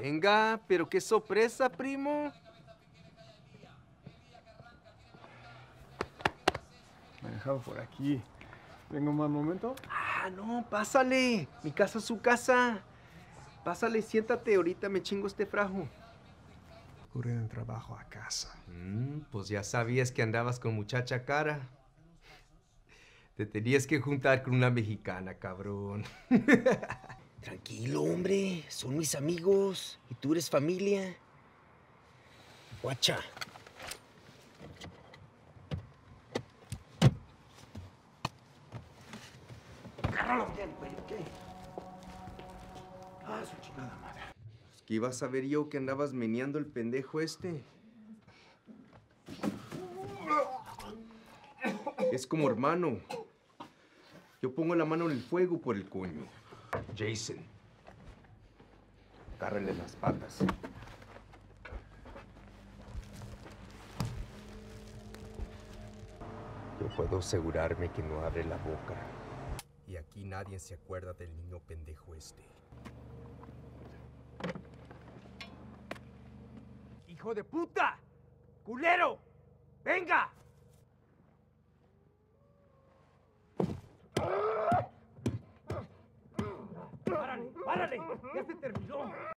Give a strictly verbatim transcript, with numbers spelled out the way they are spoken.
Venga, pero qué sorpresa, primo. Me he dejado por aquí. ¿Tengo un mal momento? Ah, no, pásale. Mi casa es su casa. Pásale, siéntate, ahorita me chingo este frajo. Correr en trabajo a casa. Mm, pues ya sabías que andabas con muchacha cara. Te tenías que juntar con una mexicana, cabrón. Tranquilo, hombre. Son mis amigos. Y tú eres familia. Guacha. Agárralo bien, güey, ¿qué? Ah, su chingada madre. Pues, ¿qué iba a saber yo que andabas meneando el pendejo este? Es como hermano. Yo pongo la mano en el fuego por el coño. Jason. Agárrale las patas. Yo puedo asegurarme que no abre la boca. Y aquí nadie se acuerda del niño pendejo este. ¡Hijo de puta! ¡Culero! ¡Venga! ¡Párale! ¡Párale! ¡Ya se terminó!